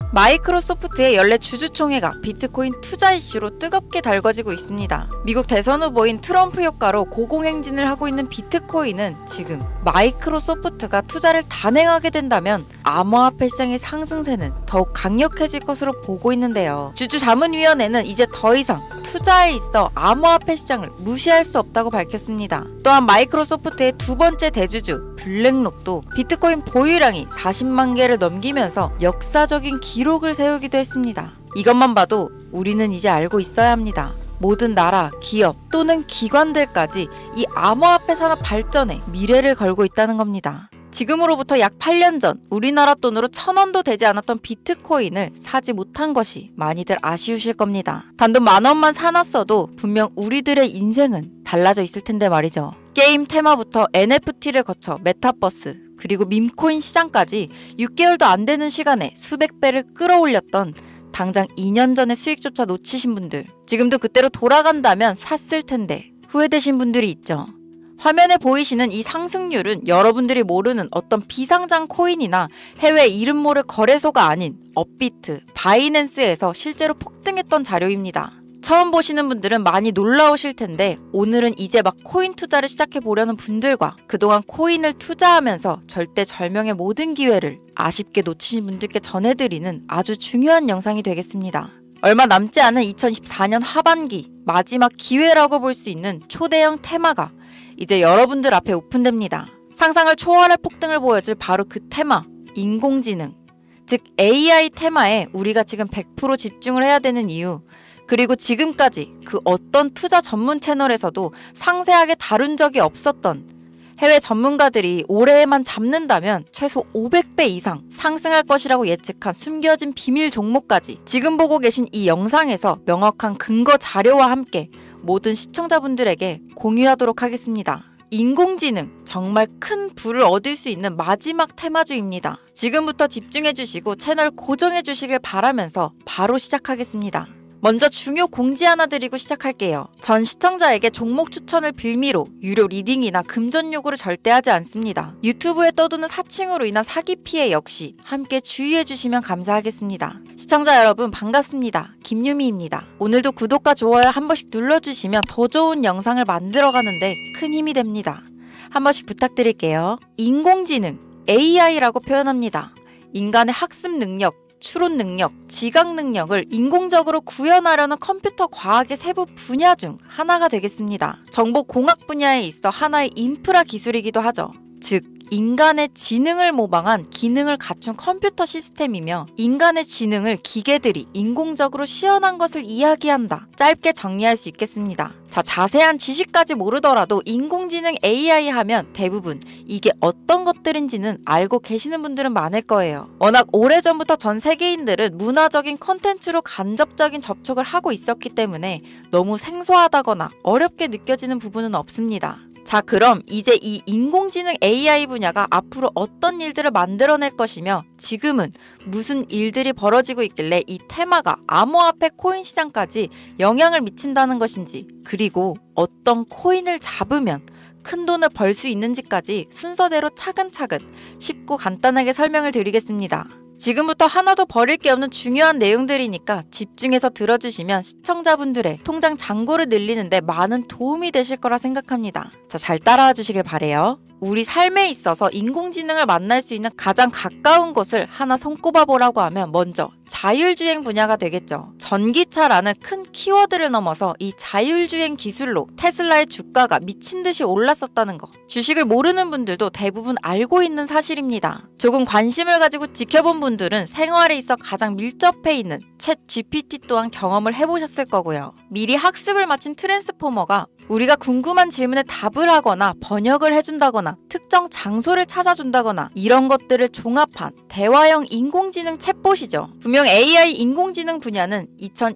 마이크로소프트의 연례 주주총회가 비트코인 투자 이슈로 뜨겁게 달궈지고 있습니다. 미국 대선 후보인 트럼프 효과로 고공행진을 하고 있는 비트코인은 지금 마이크로소프트가 투자를 단행하게 된다면 암호화폐 시장의 상승세는 더욱 강력해질 것으로 보고 있는데요. 주주자문위원회는 이제 더 이상 투자에 있어 암호화폐 시장을 무시할 수 없다고 밝혔습니다. 또한 마이크로소프트의 두 번째 대주주 블랙록도 비트코인 보유량이 40만 개를 넘기면서 역사적인 기록을 세우기도 했습니다. 이것만 봐도 우리는 이제 알고 있어야 합니다. 모든 나라, 기업 또는 기관들까지 이 암호화폐 산업 발전에 미래를 걸고 있다는 겁니다. 지금으로부터 약 8년 전 우리나라 돈으로 1,000원도 되지 않았던 비트코인을 사지 못한 것이 많이들 아쉬우실 겁니다. 단돈 10,000원만 사놨어도 분명 우리들의 인생은 달라져 있을 텐데 말이죠. 게임 테마부터 NFT를 거쳐 메타버스 그리고 밈코인 시장까지 6개월도 안 되는 시간에 수백 배를 끌어올렸던 당장 2년 전의 수익조차 놓치신 분들, 지금도 그때로 돌아간다면 샀을 텐데 후회되신 분들이 있죠. 화면에 보이시는 이 상승률은 여러분들이 모르는 어떤 비상장 코인이나 해외 이름 모를 거래소가 아닌 업비트, 바이낸스에서 실제로 폭등했던 자료입니다. 처음 보시는 분들은 많이 놀라우실 텐데 오늘은 이제 막 코인 투자를 시작해 보려는 분들과 그동안 코인을 투자하면서 절대절명의 모든 기회를 아쉽게 놓치신 분들께 전해드리는 아주 중요한 영상이 되겠습니다. 얼마 남지 않은 2024년 하반기 마지막 기회라고 볼 수 있는 초대형 테마가 이제 여러분들 앞에 오픈됩니다. 상상을 초월할 폭등을 보여줄 바로 그 테마, 인공지능. 즉 AI 테마에 우리가 지금 100% 집중을 해야 되는 이유, 그리고 지금까지 그 어떤 투자 전문 채널에서도 상세하게 다룬 적이 없었던 해외 전문가들이 올해에만 잡는다면 최소 500배 이상 상승할 것이라고 예측한 숨겨진 비밀 종목까지 지금 보고 계신 이 영상에서 명확한 근거 자료와 함께 모든 시청자분들에게 공유하도록 하겠습니다. 인공지능, 정말 큰 부를 얻을 수 있는 마지막 테마주입니다. 지금부터 집중해주시고 채널 고정해주시길 바라면서 바로 시작하겠습니다. 먼저 중요 공지 하나 드리고 시작할게요. 전 시청자에게 종목 추천을 빌미로 유료 리딩이나 금전 요구를 절대 하지 않습니다. 유튜브에 떠도는 사칭으로 인한 사기 피해 역시 함께 주의해주시면 감사하겠습니다. 시청자 여러분 반갑습니다. 김유미입니다. 오늘도 구독과 좋아요 한 번씩 눌러주시면 더 좋은 영상을 만들어가는데 큰 힘이 됩니다. 한 번씩 부탁드릴게요. 인공지능, AI라고 표현합니다. 인간의 학습 능력, 추론 능력, 지각 능력을 인공적으로 구현하려는 컴퓨터 과학의 세부 분야 중 하나가 되겠습니다. 정보공학 분야에 있어 하나의 인프라 기술이기도 하죠. 즉, 인간의 지능을 모방한 기능을 갖춘 컴퓨터 시스템이며 인간의 지능을 기계들이 인공적으로 시연한 것을 이야기한다. 짧게 정리할 수 있겠습니다. 자, 자세한 지식까지 모르더라도 인공지능 AI 하면 대부분 이게 어떤 것들인지는 알고 계시는 분들은 많을 거예요. 워낙 오래전부터 전 세계인들은 문화적인 콘텐츠로 간접적인 접촉을 하고 있었기 때문에 너무 생소하다거나 어렵게 느껴지는 부분은 없습니다. 자, 그럼 이제 이 인공지능 AI 분야가 앞으로 어떤 일들을 만들어낼 것이며 지금은 무슨 일들이 벌어지고 있길래 이 테마가 암호화폐 코인 시장까지 영향을 미친다는 것인지, 그리고 어떤 코인을 잡으면 큰 돈을 벌 수 있는지까지 순서대로 차근차근 쉽고 간단하게 설명을 드리겠습니다. 지금부터 하나도 버릴 게 없는 중요한 내용들이니까 집중해서 들어주시면 시청자분들의 통장 잔고를 늘리는데 많은 도움이 되실 거라 생각합니다. 자, 잘 따라와 주시길 바래요. 우리 삶에 있어서 인공지능을 만날 수 있는 가장 가까운 곳을 하나 손꼽아 보라고 하면 먼저 자율주행 분야가 되겠죠. 전기차라는 큰 키워드를 넘어서 이 자율주행 기술로 테슬라의 주가가 미친 듯이 올랐었다는 거. 주식을 모르는 분들도 대부분 알고 있는 사실입니다. 조금 관심을 가지고 지켜본 분들은 생활에 있어 가장 밀접해 있는 챗 GPT 또한 경험을 해보셨을 거고요. 미리 학습을 마친 트랜스포머가 우리가 궁금한 질문에 답을 하거나 번역을 해준다거나 특정 장소를 찾아준다거나 이런 것들을 종합한 대화형 인공지능 챗봇이죠. 분명 AI 인공지능 분야는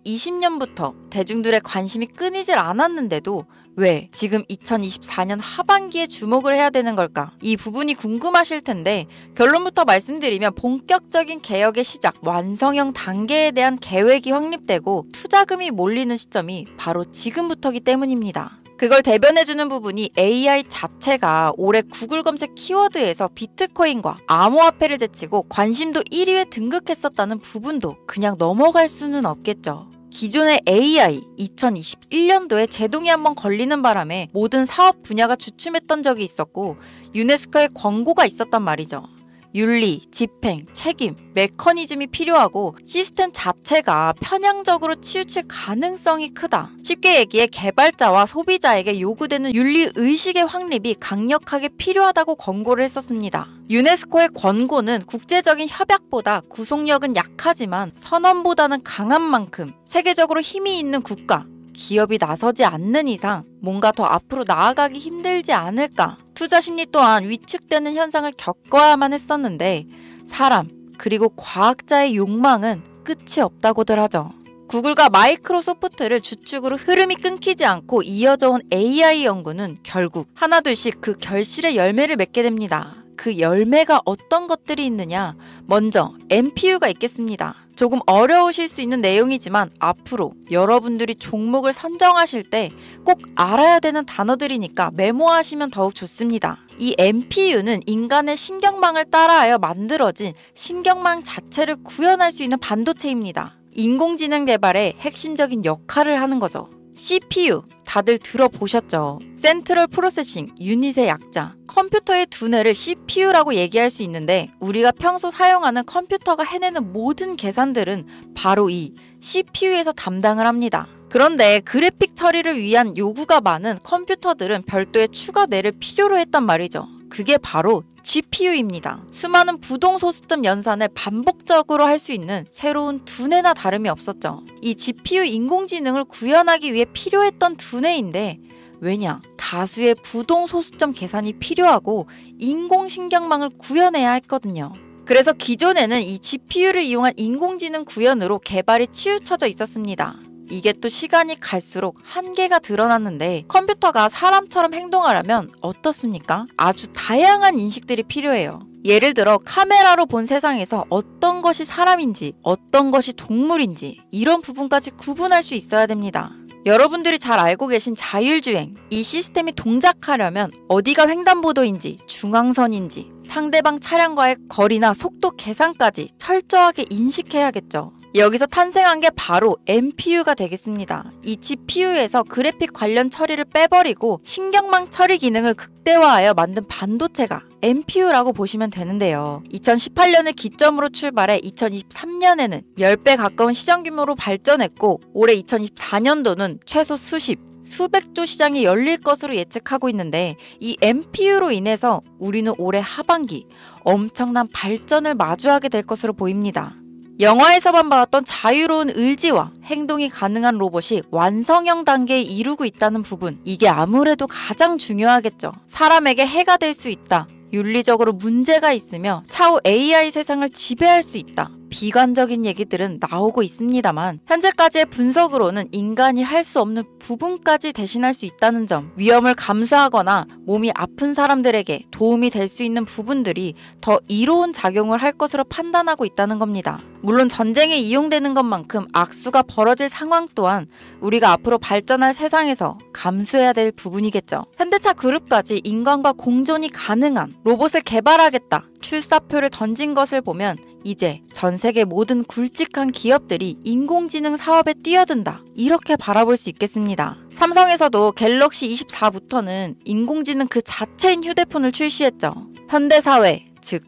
2020년부터 대중들의 관심이 끊이질 않았는데도 왜 지금 2024년 하반기에 주목을 해야 되는 걸까? 이 부분이 궁금하실 텐데 결론부터 말씀드리면 본격적인 개혁의 시작, 완성형 단계에 대한 계획이 확립되고 투자금이 몰리는 시점이 바로 지금부터기 때문입니다. 그걸 대변해주는 부분이 AI 자체가 올해 구글 검색 키워드에서 비트코인과 암호화폐를 제치고 관심도 1위에 등극했었다는 부분도 그냥 넘어갈 수는 없겠죠. 기존의 AI 2021년도에 제동이 한번 걸리는 바람에 모든 사업 분야가 주춤했던 적이 있었고 유네스코의 권고가 있었단 말이죠. 윤리, 집행, 책임, 메커니즘이 필요하고 시스템 자체가 편향적으로 치우칠 가능성이 크다. 쉽게 얘기해 개발자와 소비자에게 요구되는 윤리의식의 확립이 강력하게 필요하다고 권고를 했었습니다. 유네스코의 권고는 국제적인 협약보다 구속력은 약하지만 선언보다는 강한 만큼 세계적으로 힘이 있는 국가, 기업이 나서지 않는 이상 뭔가 더 앞으로 나아가기 힘들지 않을까. 투자 심리 또한 위축되는 현상을 겪어야만 했었는데 사람 그리고 과학자의 욕망은 끝이 없다고들 하죠. 구글과 마이크로소프트를 주축으로 흐름이 끊기지 않고 이어져 온 AI 연구는 결국 하나둘씩 그 결실의 열매를 맺게 됩니다. 그 열매가 어떤 것들이 있느냐? 먼저 NPU가 있겠습니다. 조금 어려우실 수 있는 내용이지만 앞으로 여러분들이 종목을 선정하실 때 꼭 알아야 되는 단어들이니까 메모하시면 더욱 좋습니다. 이 NPU는 인간의 신경망을 따라하여 만들어진 신경망 자체를 구현할 수 있는 반도체입니다. 인공지능 개발에 핵심적인 역할을 하는 거죠. CPU 다들 들어보셨죠? 센트럴 프로세싱 유닛의 약자. 컴퓨터의 두뇌를 CPU라고 얘기할 수 있는데 우리가 평소 사용하는 컴퓨터가 해내는 모든 계산들은 바로 이 CPU에서 담당을 합니다. 그런데 그래픽 처리를 위한 요구가 많은 컴퓨터들은 별도의 추가 뇌를 필요로 했단 말이죠. 그게 바로 GPU입니다. 수많은 부동소수점 연산을 반복적으로 할 수 있는 새로운 두뇌나 다름이 없었죠. 이 GPU 인공지능을 구현하기 위해 필요했던 두뇌인데 왜냐? 다수의 부동소수점 계산이 필요하고 인공신경망을 구현해야 했거든요. 그래서 기존에는 이 GPU를 이용한 인공지능 구현으로 개발이 치우쳐져 있었습니다. 이게 또 시간이 갈수록 한계가 드러났는데 컴퓨터가 사람처럼 행동하려면 어떻습니까? 아주 다양한 인식들이 필요해요. 예를 들어 카메라로 본 세상에서 어떤 것이 사람인지 어떤 것이 동물인지 이런 부분까지 구분할 수 있어야 됩니다. 여러분들이 잘 알고 계신 자율주행, 이 시스템이 동작하려면 어디가 횡단보도인지 중앙선인지 상대방 차량과의 거리나 속도 계산까지 철저하게 인식해야겠죠. 여기서 탄생한 게 바로 NPU가 되겠습니다. 이 GPU에서 그래픽 관련 처리를 빼버리고 신경망 처리 기능을 극대화하여 만든 반도체가 NPU라고 보시면 되는데요. 2018년을 기점으로 출발해 2023년에는 10배 가까운 시장 규모로 발전했고 올해 2024년도는 최소 수백조 시장이 열릴 것으로 예측하고 있는데 이 NPU로 인해서 우리는 올해 하반기 엄청난 발전을 마주하게 될 것으로 보입니다. 영화에서만 봤던 자유로운 의지와 행동이 가능한 로봇이 완성형 단계에 이르고 있다는 부분, 이게 아무래도 가장 중요하겠죠. 사람에게 해가 될 수 있다. 윤리적으로 문제가 있으며 차후 AI 세상을 지배할 수 있다. 비관적인 얘기들은 나오고 있습니다만 현재까지의 분석으로는 인간이 할 수 없는 부분까지 대신할 수 있다는 점, 위험을 감수하거나 몸이 아픈 사람들에게 도움이 될 수 있는 부분들이 더 이로운 작용을 할 것으로 판단하고 있다는 겁니다. 물론 전쟁에 이용되는 것만큼 악수가 벌어질 상황 또한 우리가 앞으로 발전할 세상에서 감수해야 될 부분이겠죠. 현대차 그룹까지 인간과 공존이 가능한 로봇을 개발하겠다 출사표를 던진 것을 보면 이제 전 세계 모든 굵직한 기업들이 인공지능 사업에 뛰어든다, 이렇게 바라볼 수 있겠습니다. 삼성에서도 갤럭시 24부터는 인공지능 그 자체인 휴대폰을 출시했죠. 현대사회, 즉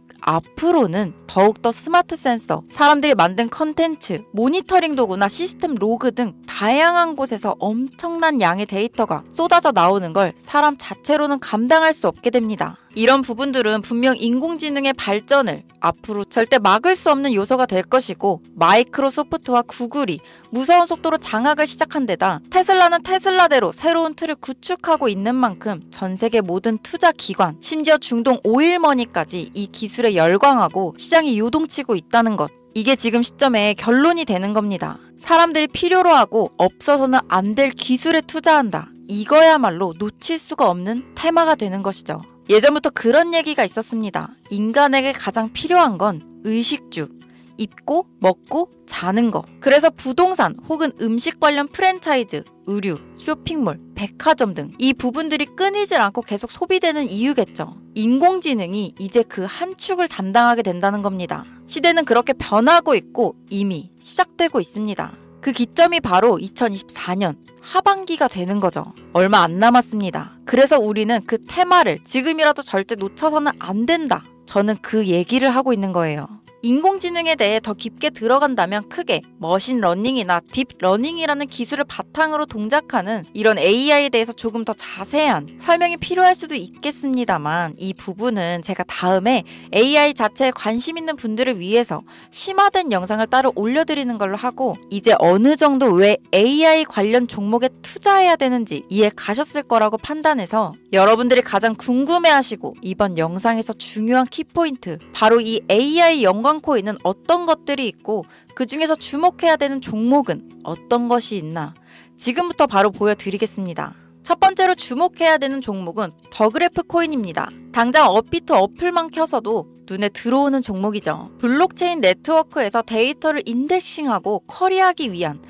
앞으로는 더욱더 스마트 센서, 사람들이 만든 컨텐츠, 모니터링 도구나 시스템 로그 등 다양한 곳에서 엄청난 양의 데이터가 쏟아져 나오는 걸 사람 자체로는 감당할 수 없게 됩니다. 이런 부분들은 분명 인공지능의 발전을 앞으로 절대 막을 수 없는 요소가 될 것이고 마이크로소프트와 구글이 무서운 속도로 장악을 시작한 데다 테슬라는 테슬라대로 새로운 틀을 구축하고 있는 만큼 전 세계 모든 투자 기관, 심지어 중동 오일머니까지 이 기술에 열광하고 시장이 요동치고 있다는 것, 이게 지금 시점에 결론이 되는 겁니다. 사람들이 필요로 하고 없어서는 안 될 기술에 투자한다. 이거야말로 놓칠 수가 없는 테마가 되는 것이죠. 예전부터 그런 얘기가 있었습니다. 인간에게 가장 필요한 건 의식주, 입고, 먹고, 자 사는 거. 그래서 부동산 혹은 음식 관련 프랜차이즈, 의류, 쇼핑몰, 백화점 등 이 부분들이 끊이질 않고 계속 소비되는 이유겠죠. 인공지능이 이제 그 한 축을 담당하게 된다는 겁니다. 시대는 그렇게 변하고 있고 이미 시작되고 있습니다. 그 기점이 바로 2024년 하반기가 되는 거죠. 얼마 안 남았습니다. 그래서 우리는 그 테마를 지금이라도 절대 놓쳐서는 안 된다. 저는 그 얘기를 하고 있는 거예요. 인공지능에 대해 더 깊게 들어간다면 크게 머신러닝이나 딥러닝이라는 기술을 바탕으로 동작하는 이런 AI에 대해서 조금 더 자세한 설명이 필요할 수도 있겠습니다만 이 부분은 제가 다음에 AI 자체에 관심 있는 분들을 위해서 심화된 영상을 따로 올려드리는 걸로 하고 이제 어느 정도 왜 AI 관련 종목에 투자해야 되는지 이해 가셨을 거라고 판단해서 여러분들이 가장 궁금해하시고 이번 영상에서 중요한 키포인트 바로 이 AI 연관 코인은 어떤 것들이 있고 그 중에서 주목해야 되는 종목은 어떤 것이 있나 지금부터 바로 보여드리겠습니다. 첫 번째로 주목해야 되는 종목은 더그래프 코인입니다. 당장 업비트 어플만 켜서도 눈에 들어오는 종목이죠. 블록체인 네트워크에서 데이터를 인덱싱하고 커리하기 위한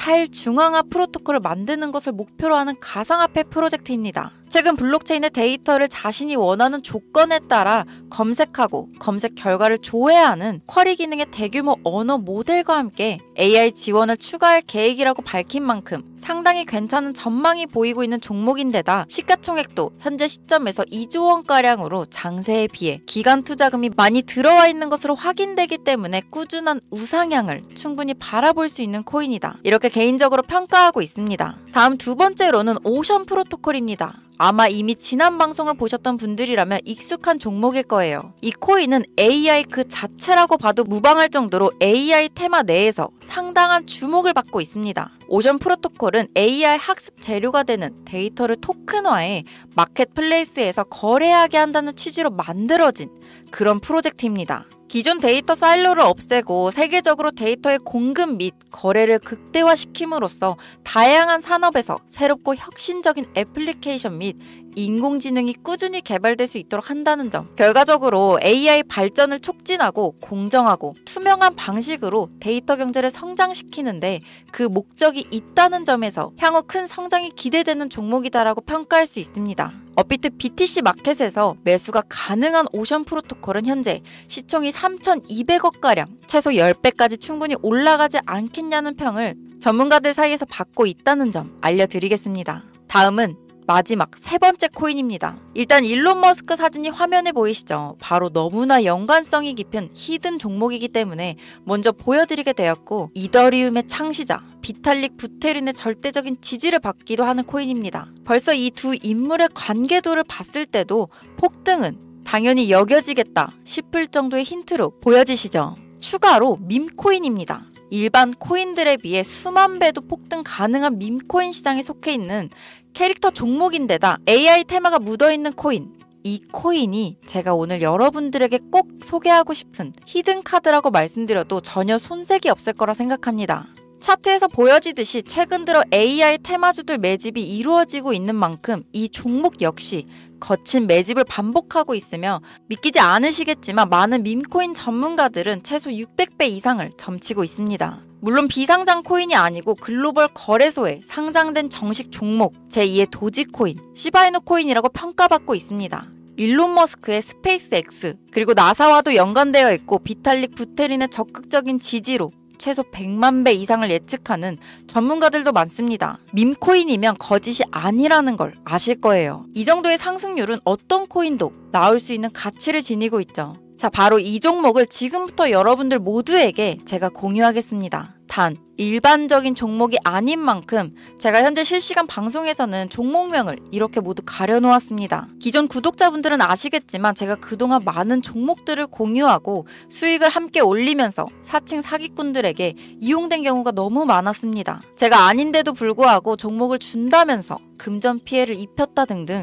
탈중앙화 프로토콜을 만드는 것을 목표로 하는 가상화폐 프로젝트입니다. 최근 블록체인의 데이터를 자신이 원하는 조건에 따라 검색하고 검색 결과를 조회하는 쿼리 기능의 대규모 언어 모델과 함께 AI 지원을 추가할 계획이라고 밝힌 만큼 상당히 괜찮은 전망이 보이고 있는 종목인데다 시가총액도 현재 시점에서 2조 원가량으로 장세에 비해 기간 투자금이 많이 들어와 있는 것으로 확인되기 때문에 꾸준한 우상향을 충분히 바라볼 수 있는 코인이다. 이렇게 개인적으로 평가하고 있습니다. 다음 두 번째로는 오션 프로토콜입니다. 아마 이미 지난 방송을 보셨던 분들이라면 익숙한 종목일 거예요. 이 코인은 AI 그 자체라고 봐도 무방할 정도로 AI 테마 내에서 상당한 주목을 받고 있습니다. 오션 프로토콜은 AI 학습 재료가 되는 데이터를 토큰화해 마켓플레이스에서 거래하게 한다는 취지로 만들어진 그런 프로젝트입니다. 기존 데이터 사일로를 없애고 세계적으로 데이터의 공급 및 거래를 극대화시킴으로써 다양한 산업에서 새롭고 혁신적인 애플리케이션 및 인공지능이 꾸준히 개발될 수 있도록 한다는 점. 결과적으로 AI 발전을 촉진하고 공정하고 투명한 방식으로 데이터 경제를 성장시키는데 그 목적이 있다는 점에서 향후 큰 성장이 기대되는 종목이다라고 평가할 수 있습니다. 업비트 BTC 마켓에서 매수가 가능한 오션 프로토콜은 현재 시총이 3,200억가량, 최소 10배까지 충분히 올라가지 않겠냐는 평을 전문가들 사이에서 받고 있다는 점 알려드리겠습니다. 다음은 마지막 세 번째 코인입니다. 일단 일론 머스크 사진이 화면에 보이시죠? 바로 너무나 연관성이 깊은 히든 종목이기 때문에 먼저 보여드리게 되었고 이더리움의 창시자 비탈릭 부테린의 절대적인 지지를 받기도 하는 코인입니다. 벌써 이 두 인물의 관계도를 봤을 때도 폭등은 당연히 여겨지겠다 싶을 정도의 힌트로 보여지시죠? 추가로 밈코인입니다. 일반 코인들에 비해 수만 배도 폭등 가능한 밈코인 시장에 속해 있는 캐릭터 종목인데다 AI 테마가 묻어있는 코인. 이 코인이 제가 오늘 여러분들에게 꼭 소개하고 싶은 히든 카드라고 말씀드려도 전혀 손색이 없을 거라 생각합니다. 차트에서 보여지듯이 최근 들어 AI 테마주들 매집이 이루어지고 있는 만큼 이 종목 역시 거친 매집을 반복하고 있으며 믿기지 않으시겠지만 많은 밈코인 전문가들은 최소 600배 이상을 점치고 있습니다. 물론 비상장 코인이 아니고 글로벌 거래소에 상장된 정식 종목 제2의 도지코인, 시바이누 코인이라고 평가받고 있습니다. 일론 머스크의 스페이스X 그리고 나사와도 연관되어 있고 비탈릭 부테린의 적극적인 지지로 최소 100만 배 이상을 예측하는 전문가들도 많습니다. 밈코인이면 거짓이 아니라는 걸 아실 거예요. 이 정도의 상승률은 어떤 코인도 나올 수 있는 가치를 지니고 있죠. 자, 바로 이 종목을 지금부터 여러분들 모두에게 제가 공유하겠습니다. 단, 일반적인 종목이 아닌 만큼 제가 현재 실시간 방송에서는 종목명을 이렇게 모두 가려놓았습니다. 기존 구독자분들은 아시겠지만 제가 그동안 많은 종목들을 공유하고 수익을 함께 올리면서 사칭 사기꾼들에게 이용된 경우가 너무 많았습니다. 제가 아닌데도 불구하고 종목을 준다면서 금전 피해를 입혔다 등등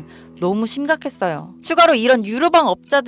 너무 심각했어요. 추가로 이런 유료방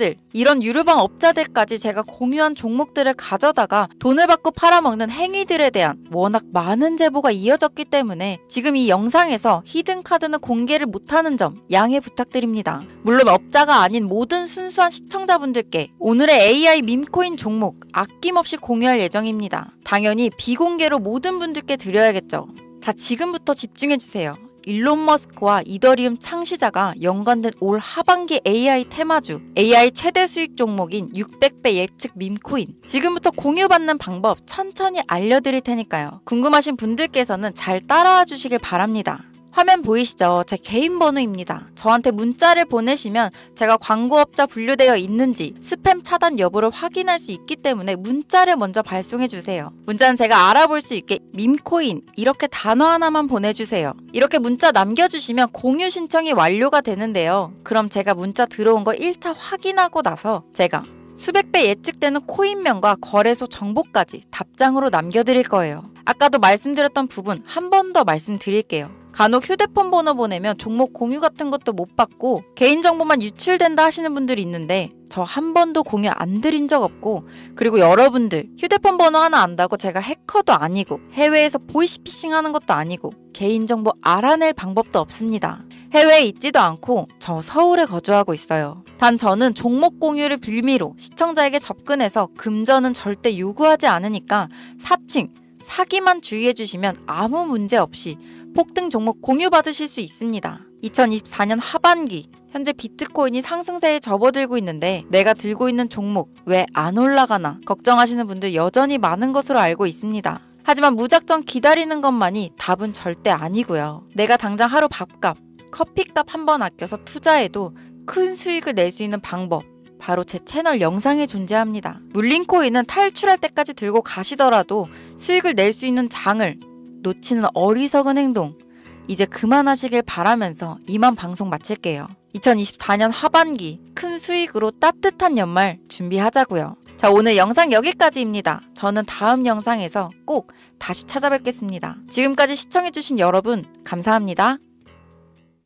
업자들까지 제가 공유한 종목들을 가져다가 돈을 받고 팔아먹는 행위들에 대한 워낙 많은 제보가 이어졌기 때문에 지금 이 영상에서 히든카드는 공개를 못하는 점 양해 부탁드립니다. 물론 업자가 아닌 모든 순수한 시청자분들께 오늘의 AI 밈코인 종목 아낌없이 공유할 예정입니다. 당연히 비공개로 모든 분들께 드려야겠죠. 자, 지금부터 집중해주세요. 일론 머스크와 이더리움 창시자가 연관된 올 하반기 AI 테마주, AI 최대 수익 종목인 600배 예측 밈코인. 지금부터 공유받는 방법 천천히 알려드릴 테니까요. 궁금하신 분들께서는 잘 따라와 주시길 바랍니다. 화면 보이시죠? 제 개인 번호입니다. 저한테 문자를 보내시면 제가 광고업자 분류되어 있는지 스팸 차단 여부를 확인할 수 있기 때문에 문자를 먼저 발송해주세요. 문자는 제가 알아볼 수 있게 밈코인 이렇게 단어 하나만 보내주세요. 이렇게 문자 남겨주시면 공유 신청이 완료가 되는데요. 그럼 제가 문자 들어온 거 1차 확인하고 나서 제가 수백 배 예측되는 코인명과 거래소 정보까지 답장으로 남겨드릴 거예요. 아까도 말씀드렸던 부분 한 번 더 말씀드릴게요. 간혹 휴대폰 번호 보내면 종목 공유 같은 것도 못 받고 개인정보만 유출된다 하시는 분들이 있는데 저 한 번도 공유 안 드린 적 없고, 그리고 여러분들 휴대폰 번호 하나 안다고 제가 해커도 아니고 해외에서 보이스피싱 하는 것도 아니고 개인정보 알아낼 방법도 없습니다. 해외에 있지도 않고 저 서울에 거주하고 있어요. 단 저는 종목 공유를 빌미로 시청자에게 접근해서 금전은 절대 요구하지 않으니까 사칭, 사기만 주의해주시면 아무 문제 없이 폭등 종목 공유 받으실 수 있습니다. 2024년 하반기 현재 비트코인이 상승세에 접어들고 있는데 내가 들고 있는 종목 왜 안 올라가나 걱정하시는 분들 여전히 많은 것으로 알고 있습니다. 하지만 무작정 기다리는 것만이 답은 절대 아니고요. 내가 당장 하루 밥값, 커피값 한 번 아껴서 투자해도 큰 수익을 낼 수 있는 방법, 바로 제 채널 영상에 존재합니다. 물린 코인은 탈출할 때까지 들고 가시더라도 수익을 낼 수 있는 장을 놓치는 어리석은 행동, 이제 그만하시길 바라면서 이만 방송 마칠게요. 2024년 하반기 큰 수익으로 따뜻한 연말 준비하자고요. 자, 오늘 영상 여기까지입니다. 저는 다음 영상에서 꼭 다시 찾아뵙겠습니다. 지금까지 시청해주신 여러분 감사합니다.